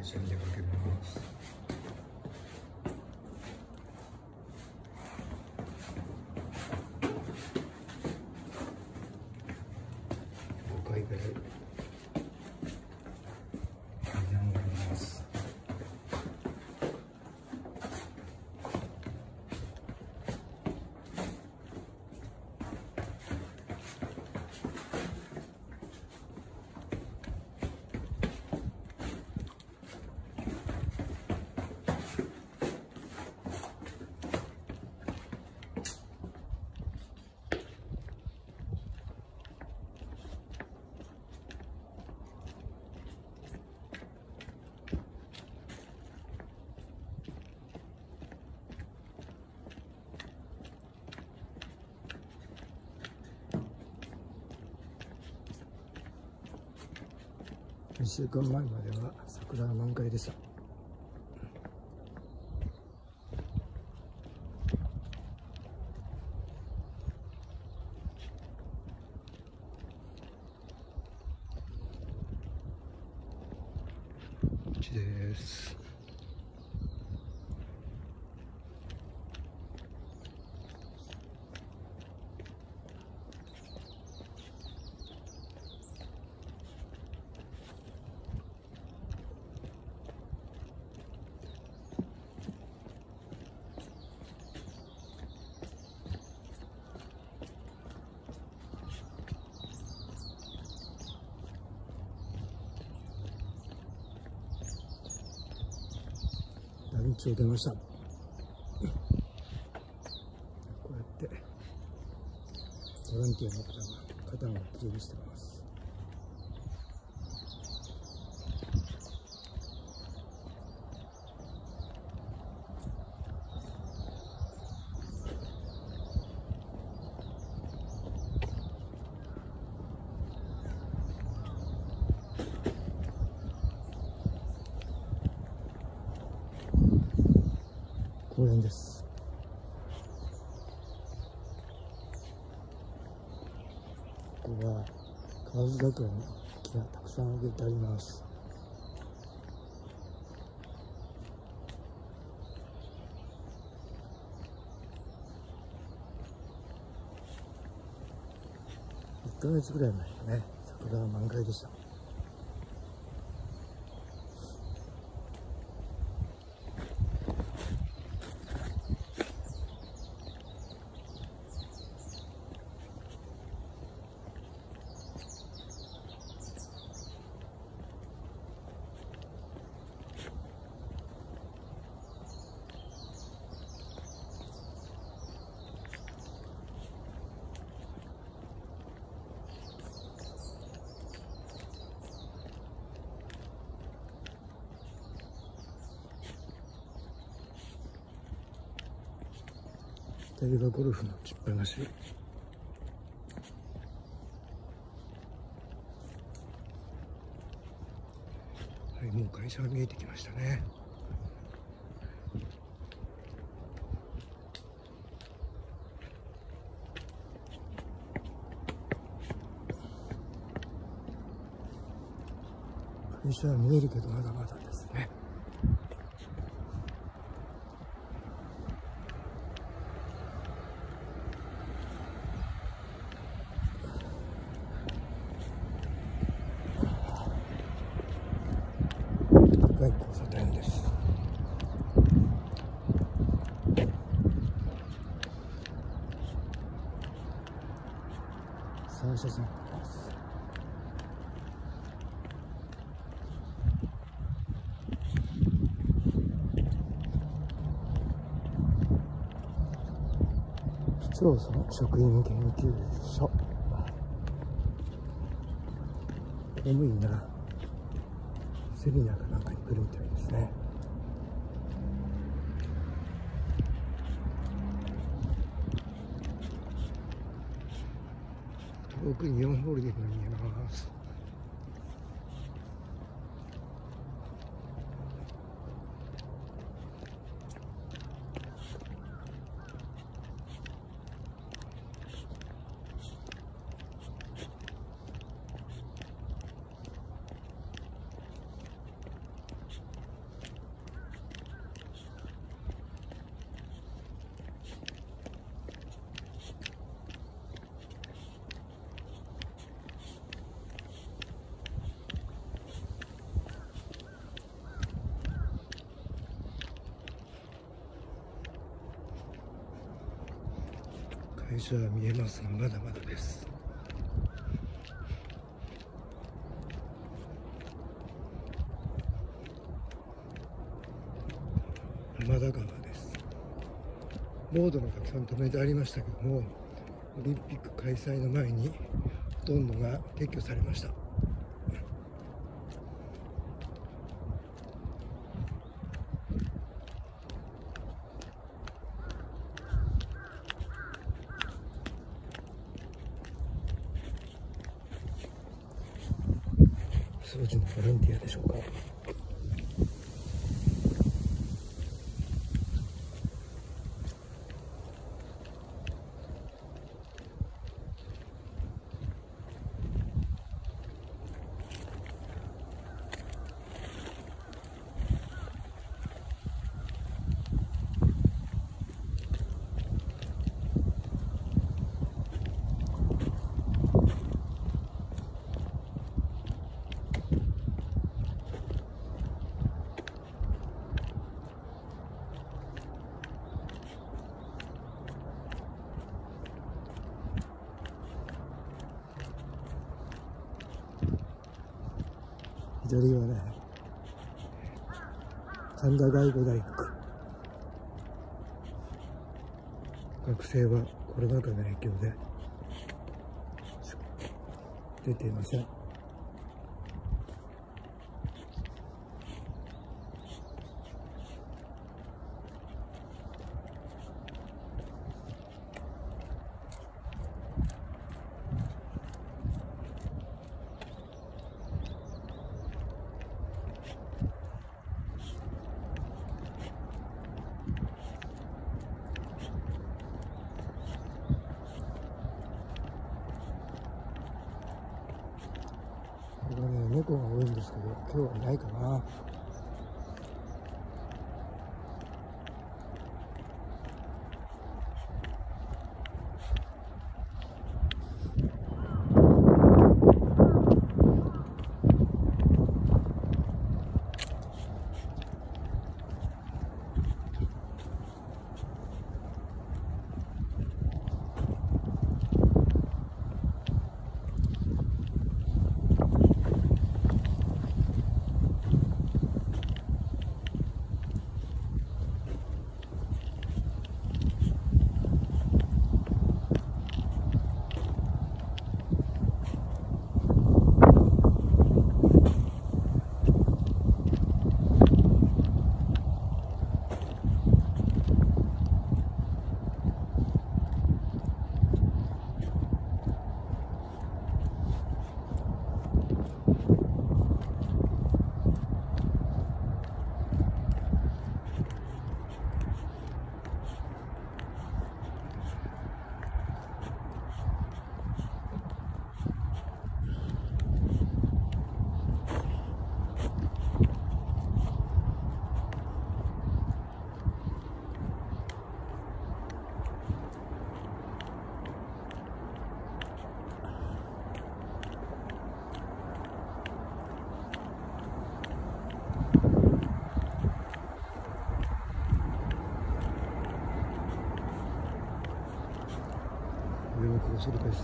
車に出かけます。5階ぐらい階段があります。1週間前までは桜は満開でした。こっちです。団地を出ました。こうやってボランティアの方が花壇をきれいにしてます。公園です。ここは河津桜の木がたくさん植えてあります。1ヶ月ぐらい前にね、桜は満開でした。左がゴルフの打ちっぱなし。はい、もう会社が見えてきましたね。会社は見えるけどまだまだですね。高い交差点です。3車線です。市町村職員研究所。公務員がセミナーかなんかに来るみたいですね。遠くに4ホールディングが見えます。 会社は見えますが、まだまだです。浜田川です。ボードもたくさん止めてありましたけども、オリンピック開催の前にほとんどが撤去されました。掃除のボランティアでしょうか。左はね、神田外語大学。学生はコロナ禍の影響で出ていません。ここはね、猫が多いんですけど、今日はいないかな。上の黒尻です。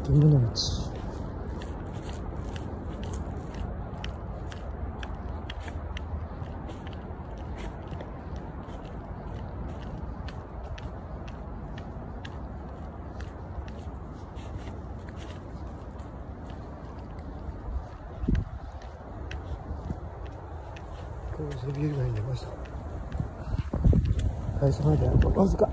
犬の道。高層ビル街に出ました。会社まであとわずか。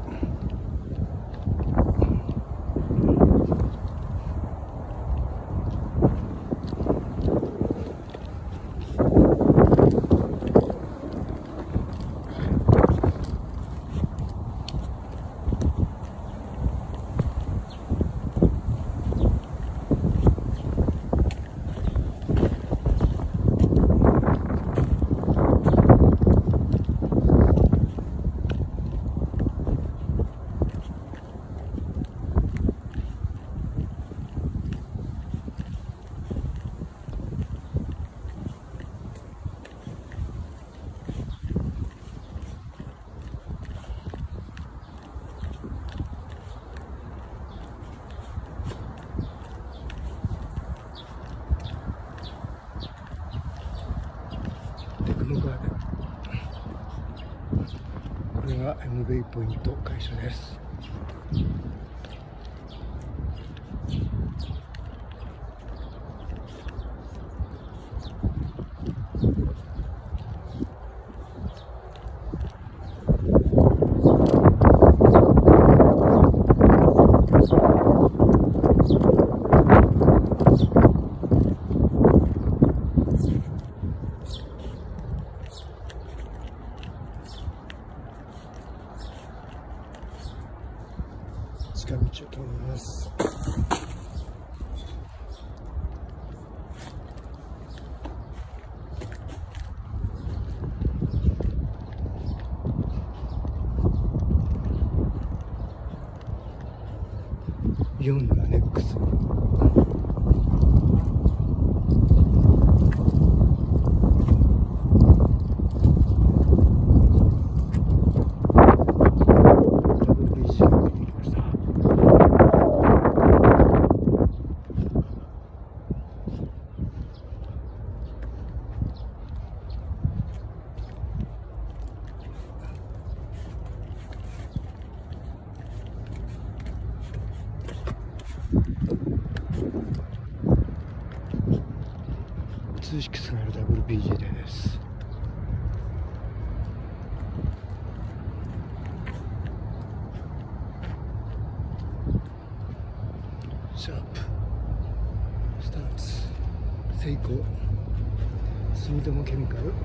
テクノガーデン。これが MV ポイント会社です。近道を通ります。イオンのアネックス。260 WBG です。シャープスターツセイコー住友ケミカル。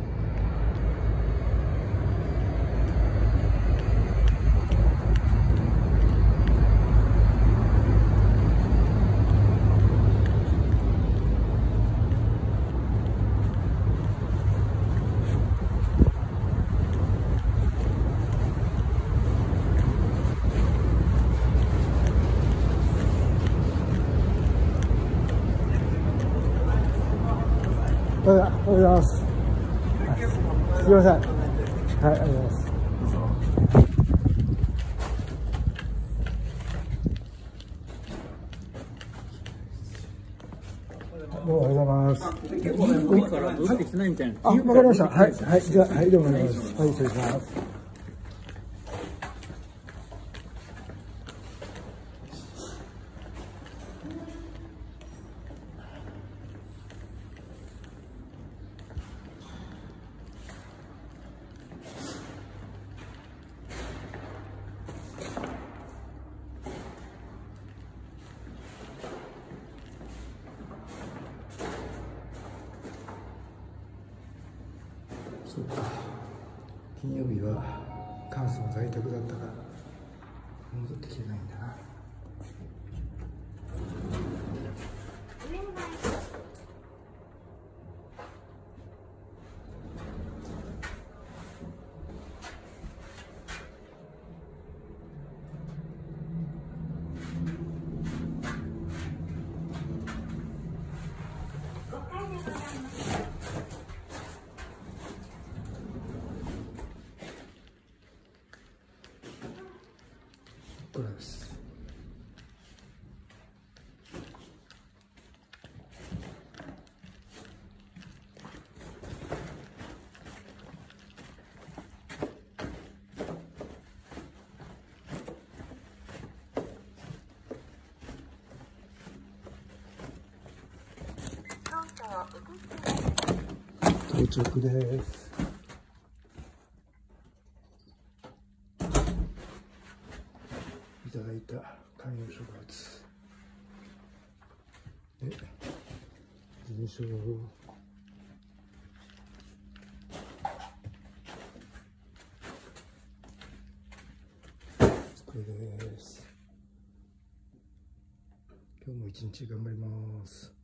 おはようございます。すみません。はい、ありがとうございます。どうもおはようございます。 戻ってきてないみたいな。 あ、わかりました。はい、はい、じゃあ、はい、どうもおはようございます。はい、失礼します。そうか、金曜日は関西在宅だったから戻ってきてないんだな。これです。 到着です。いただいた観葉植物で事務所机です。今日も一日頑張ります。